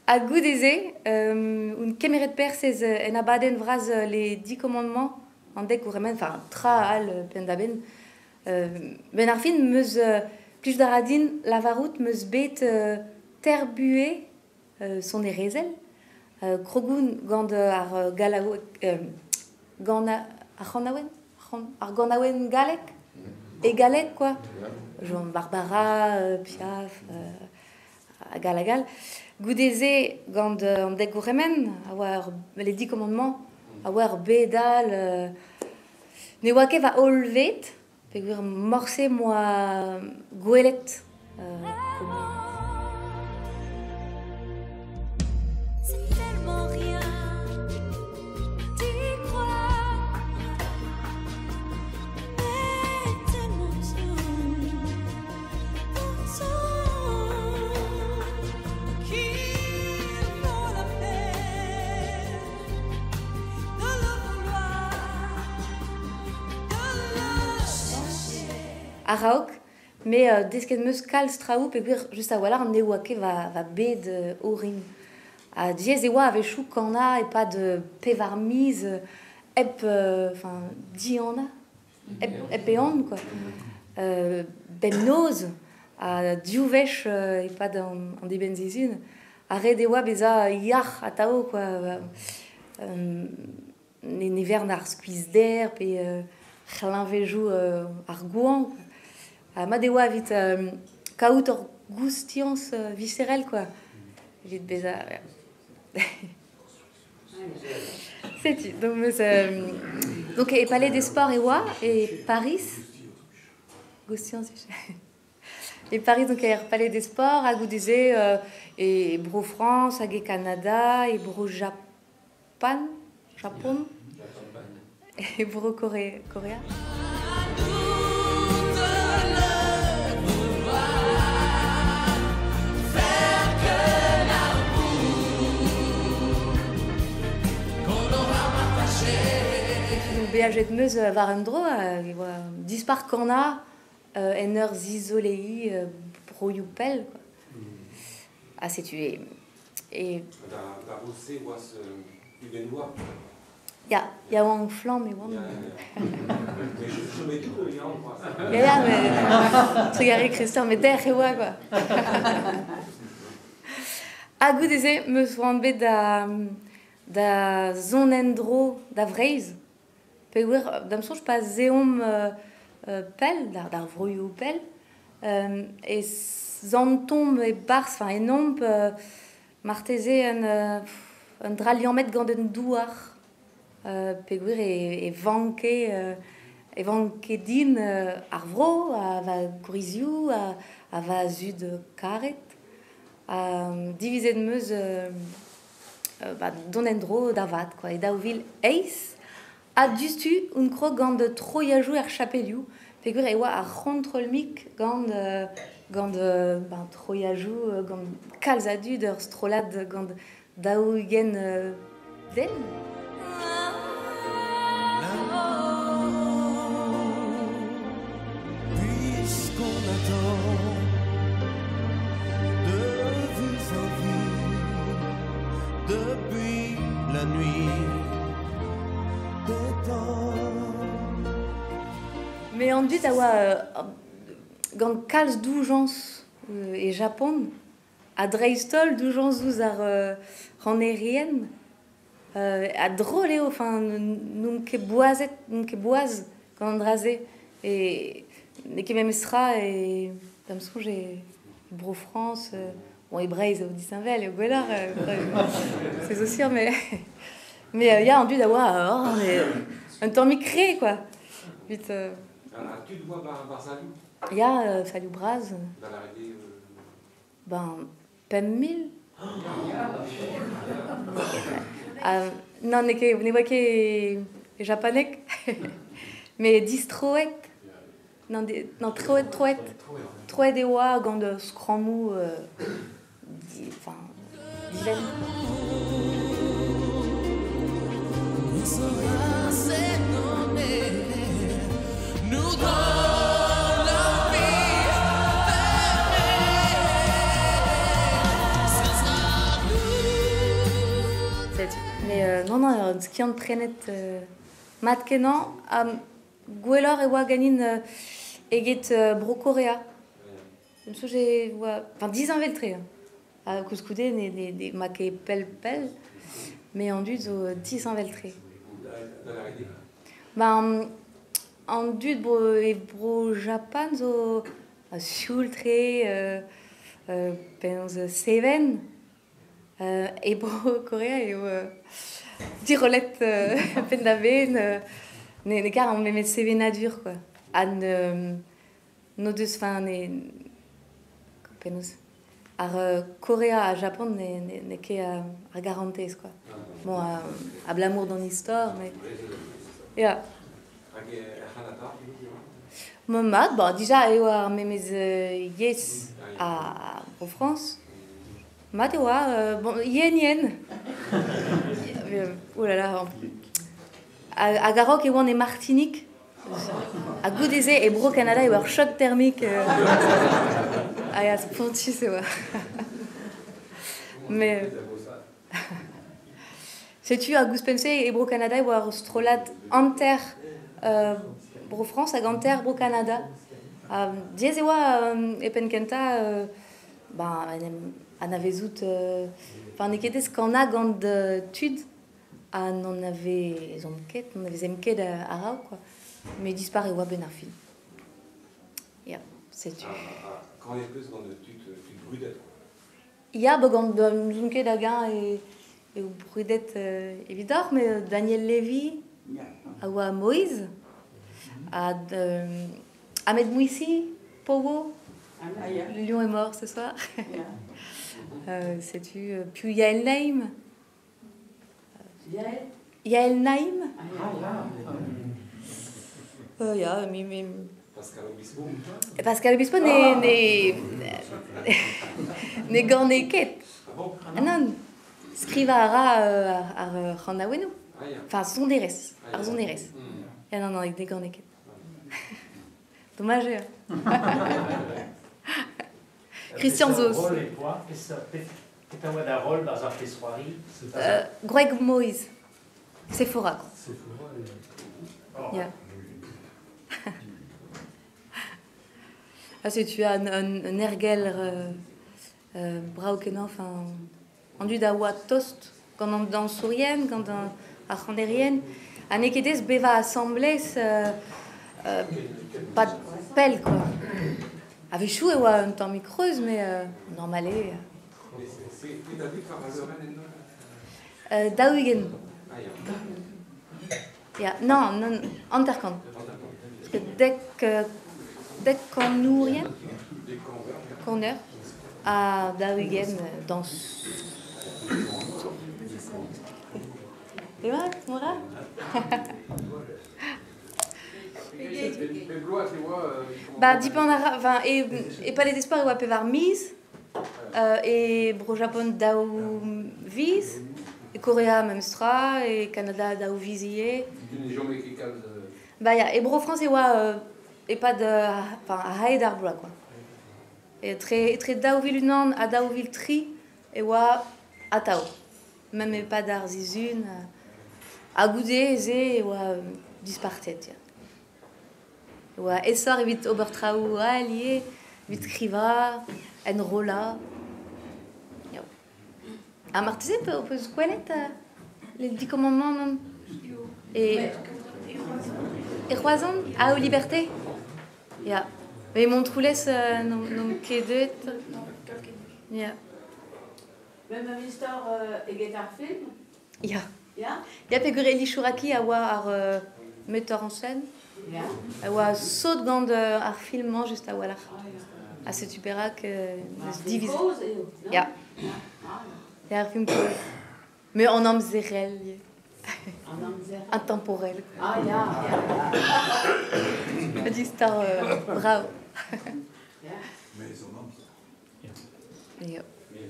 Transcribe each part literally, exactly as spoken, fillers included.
à Goudézé, euh, une caméra de perses en abaden vraz les dix commandements en deck ou remen, enfin tra al pendaben. Euh, ben arfin meus euh, plus d'aradin lavarout meus bet euh, terbué euh, son erezel. Euh, Krogun gand ar euh, galao euh, gana ar ganawen ar ganawen galek et galek quoi. Jean Barbara, euh, Piaf, euh, à Galagal. Goudézé, gand en dek gourremen, avoir les dix commandements, avoir bédal, euh, ne wake va olvet, peguir morse moi gouelet. Euh, C'est tellement rien, t'y crois, mais tellement tout, pourtant, qu'il vaut la peine de le vouloir, de le chercher. Araok, mais euh, desken meus kal straou, peguir juste à voilà, ne wake va va bed euh, orin. À diez et wa avec chou qu'on a et pas de pévarmise, ep, enfin, diana, ep, epéon quoi. Euh, Bemnose, à diouvesh et pas dans en des benzizines. À redewa beza yach à tao quoi. Euh, ne ne vernar squeeze d'air et l'invejou arguant. À madewa vite kaout or goustiance viscérelle quoi. Vite beza. C'est tu. Donc, euh, donc et Palais des Sports et wa et Paris. Goustian, et Paris donc et Palais des Sports à Goudézé euh, et Bro France, à Canada et Bro Japan, Japon et Bro Corée, Corée. Beaget meus var un dro, dispar qu'on a en ur zizoléi broyoupel. Ah, c'est tu es. Et. Da rossé, was uvenois. Ya, ya wang flam et wang. Mais je mets tout le lien, moi. Ya, ya, mais. Regarde, Christian, mais der et wa, quoi. A Goudézé, meus wambé da. da zon endro da vreiz. Peguer, d'am sonj pas zeom euh, euh, pel, d'ar, d'ar vroioù pel, euh, et zantomb e bars, enfin, e nomp, euh, marteze un, euh, un draliamet gant un douar, euh, peguer e, e vanke, euh, e vanke din euh, ar vro, a va gourizioù, a, a va zud karet, a divizet meus euh, euh, bah, don endro da vat, quoi, et daouvil eis, a dustu un krog gant de troiajou ar chapeliou, pegur e oa ar rontrolmik gant euh, gant euh, ben, troiajou, gant kalzadu d'ur strolad gant daougen euh, den. Puisqu'on attend de vous en vie depuis la nuit des temps. Mais en dit awa euh, gant kalz doujans euh, et Japon, a dreistol doujans ouz ar euh, ranérien, euh, a drôle eo, enfin, n'oum ket boazet, n'oum ket boaz gant drazé, et ne ket même estra, et dam sonj e Bro France, euh, bon, e Breiz au Distinvel, et au Gwelar, euh, c'est aussi, mais mais il euh, y a en dit awa, oh, mais, un temps mi-cré, quoi. Vite. Euh, Ah, tu dois bar, bar salou. Il y a euh, Salou Braz. Dans l'arrêté. Euh... Ben, pem mille. euh, non, ne ket, ne voit que japonais. Mais distroet. Non, de, non, troet, troet. Troet de oa gant de scramou. Euh, di, enfin, dizaine. Nous donne la vie, ça sera nous. Mais euh, non, non, un ski en prenet euh, mat kenan, am gwellor e oa ganin euh, eget euh, bro Korea. Comme ça, j'ai oa, enfin dix ans veltré. Hein. À Kouskoude, ne ne ne ma ke pel pel, mais en dud zo dix ans veltré. Dans la réalité. Ben en dud bro e bro Japan zo a sultré euh, euh, penz seven. Euh, et bro Korea et euh, dirolet euh, pen da ven euh, ne ne kar on met C V nadur quoi an euh, no deus fin ne penos ar euh, Korea a Japon ne ne ne ke a, a garantez quoi bon a, a blamour dans l'histoire mais ja Hag e Hanata. mon mat bon déjà e war me mes euh, yes à en France mat e war euh, bon yen yen euh, oh là là à, à Garok et on est Martinique à Goudézé et Bro Canada et war choc thermique euh, ah ya c'est pontu c'est vrai mais sais-tu à Gouspense et Bro Canada et war strolat enter euh, Bro France à Ganter Bro Canada à diez et wa et penkenta euh, ben an avezout enfin neketes qu'en a gant tud an on avait zomket on avait zemket à rao quoi mais disparaît wa ben ar film ya sais-tu Quand on est plus dans le tu te brudet. ya ba gant zomket da gain et et au brudet euh, évidemment mais euh, Daniel Lévy à wa Moïse à euh, Ahmed Mouissi Powo le lion est mort ce soir euh, sais-tu euh, puis Yael Naïm Yael Naïm euh, ya mi mi Pascal Obispo. Pascal Obispo ne ne ne gant ne ket Ah bon? ah non skriva ara euh, ar euh, Ranawenu Ah ya. enfin son deres Ah, ar ya. son deres Hmm. ya non non ne gant ne ket dommage hein. Christian Zos. Rôle et quoi? C'est un mode à rôle dans un pissoirie. Euh, Greg Moïse Sephora quoi. Oh. Yeah. Ah, si tu as un, un, un ergel euh, euh, braukenan, enfin, en du dawa toast, quand on dans sourienne, quand on a randérienne, à nekedes beva assemblée, euh, euh, pas de pelle quoi. Avec chou et ouais, un temps mi creuse, mais euh, normalé. Mais c'est- c'est établi par le Euh, Dauigen, Ah ya. yeah. non, non, Anterkant. Parce que dès que dès qu'on nourrit, Des convers. qu'on heure, à Dauigen dans. Et voilà, voilà. Les blois, tu vois. euh, ils font- Bah, dipendara, enfin, et, et pas les espoirs, ou à pevar mise, euh, et bro Japon dao vis, et Coréa même stra, et Canada dao visier. Une géométrique. euh, Bah, ya, et bro France, et wa, euh, et pas de, enfin, à haïd arbra, quoi. Et très, très dao vilunan, à dao vil tri, et wa, à tao. Même et pas d'ar zizun, à goudé, zé, et wa, euh, dispartet, ya. Ouais, et ça, vite Obertrau, allié, vite Kriva, Enrola. À Martizé, on peut se connaître les dix commandements, même. Et. Et Roison, à aux libertés. Ya. Mais mon troulès, non, non, qu'est-ce que. Ya. Même un histoire et guitare film, Ya. yeah, Ya, Pegureli Chouraki, à voir, euh, metteur en scène. yeah. À voir, saut de gande, à filmant, juste à voir. À ce tupéra que. Se divise. Ja. Ja, film que... Mais en homme zérel. Intemporel. Ah, ja, ja. Dit star euh, bravo. Ja.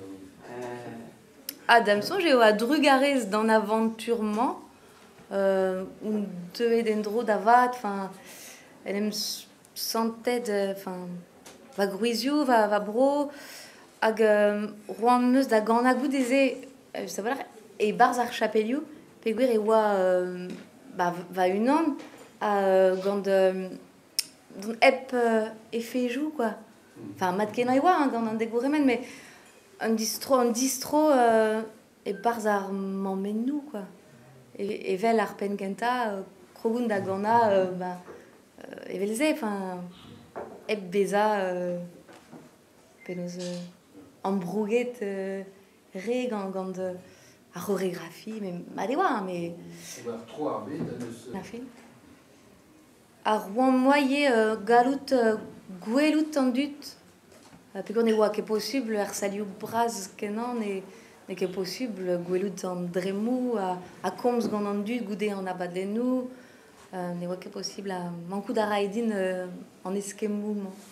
Adamson, j'ai à Drugarez dans aventurement. Euh, un deux et dendro d'avat, enfin, elle me sentait de, enfin, va gruizio, va va bro, ag roanneus da ganagou dese, ça va et barzar chapeliou, Peguer et wa euh, bah va une homme à gand euh, don ep euh, effet joue quoi. Enfin mat ken ai wa hein, gand un dégourement mais un distro un distro euh, et barzar m'emmène nous quoi. Et et vel arpen kenta euh, krogun da gana euh, bah euh, et velze enfin ep beza euh, penos euh, embrouguet euh, ré gand gand euh, a chorégraphie mais madewa mais On va trop armé dans ce. la film a rouen moyen euh, galout euh, gwelout tendut euh, puis qu'on est wa que possible er saliou braz kenan et et que possible gwelout en dremou à à coms gant en dut goudé en abadlenou euh, ne wa que possible à mancoup d'araidin euh, en esquemou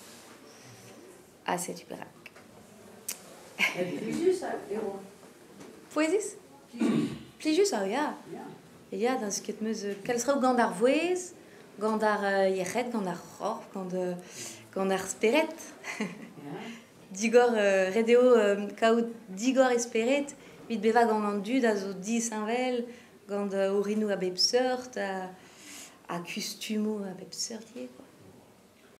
ah c'est super Plijus, ça, héros. poésis plijus ah ja ja dans ce qui te meuse quel serait gandar voez gandar yechet gandar ror gand gandar speret digor euh, redeo euh, kaut digor esperet vit beva gand du da zo di saint-vel gand orinu a bepsert a a custumo a bepsert quoi